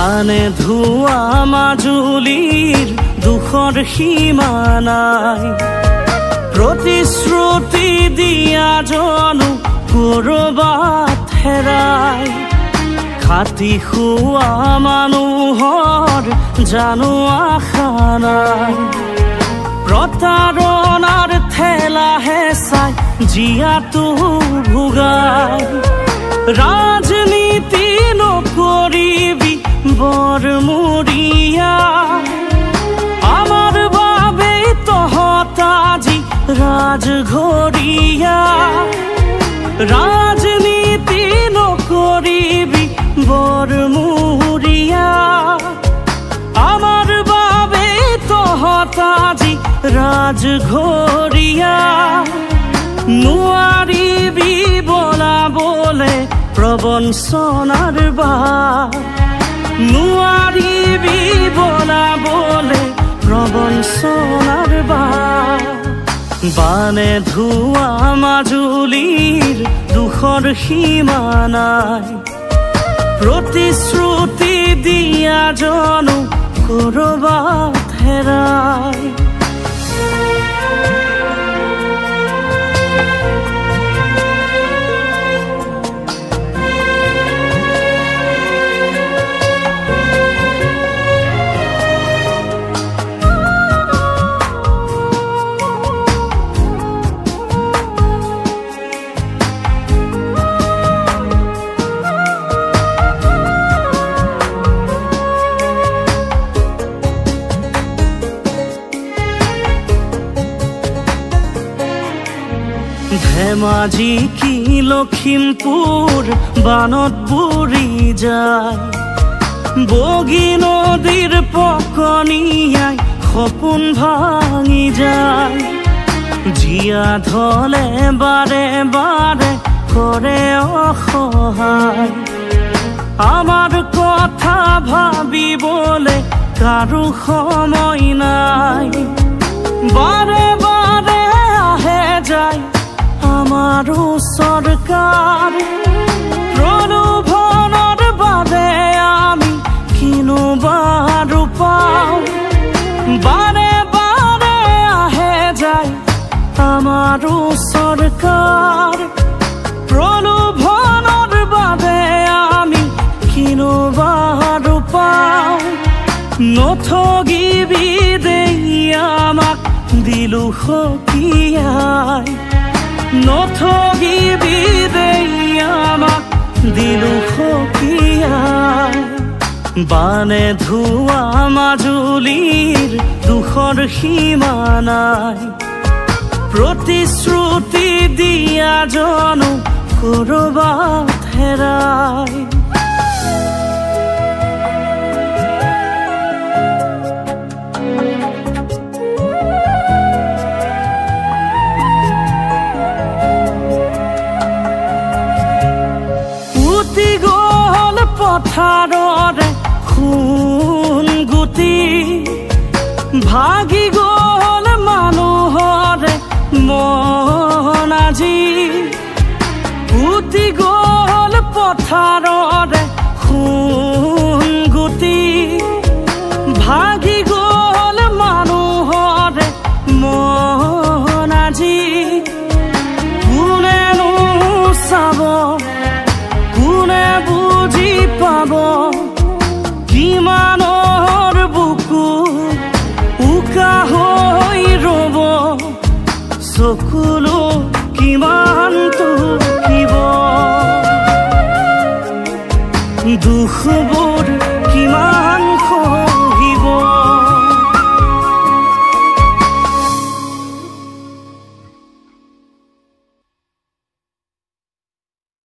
বানে ধোৱা মাজুলীৰ দুখৰ সীমা নাই প্ৰতিশ্ৰুতি দিয়া জনো কৰবাত হেৰাই খাটি খোৱা মানুহৰ জানো আশা নাই প্ৰতাৰণাৰ ঠেলা হেঁচাই জীয়াটো ভোগাই ৰাজনীতি নকৰিবি বৰমূৰীয়া আমাৰ বাবে তহঁত আজি ৰাজঘৰীয়া ৰাজনীতি নকৰিবি বৰমূৰীয়া আমাৰ বাবে তহঁত আজি ৰাজঘৰীয়া নোৱাৰিবি বলাবলে প্ৰবঞ্চনাৰ বাট নোৱাৰিবি বলাবলে প্ৰবঞ্চনাৰ বাট বানে ধোৱা মাজুলীৰ দুখৰ সীমা নাই প্ৰতিশ্ৰুতি দিয়া জনো কৰবাত হেৰাই ধেমাজি কি লখিমপুৰ বানত বুৰি যায় বগী নদীৰ পকনীয়াই সপোন ভাঙি যায় জীয়া ঢলে বাৰে বাৰে কৰে অসহায় আমাৰ কথা ভাবিবলে কাৰো সময় নাই বাৰে বাৰে আহে যায় আমাৰো চৰকাৰ প্ৰলোভনৰ বাবে আমি কিনো বাৰু পাওঁ বাৰে বাৰে আহে যায় আমাৰো চৰকাৰ প্ৰলোভনৰ বাবে আমি কিনো বাৰু পাওঁ নথগিবি দেই আমাক দিলো সকিয়াই নথগিবি দেই আমাক দিলো সকিয়াই বানে ধোৱা মাজুলীৰ দুখৰ সীমা নাই প্ৰতিশ্ৰুতি দিয়া জনো কৰবাত হেৰাই পথাৰৰে খুন গুটি ভাগি গল মানুহৰে মন আজি উটি গল পথাৰৰে খুন গুটি ভাগি গল মানুহৰে মন আজি কোনেনো চাব কোনে বুজি পাব কিমানৰ বুকু উকা হৈ ৰব চকুলো কিমানটো কিব দুখ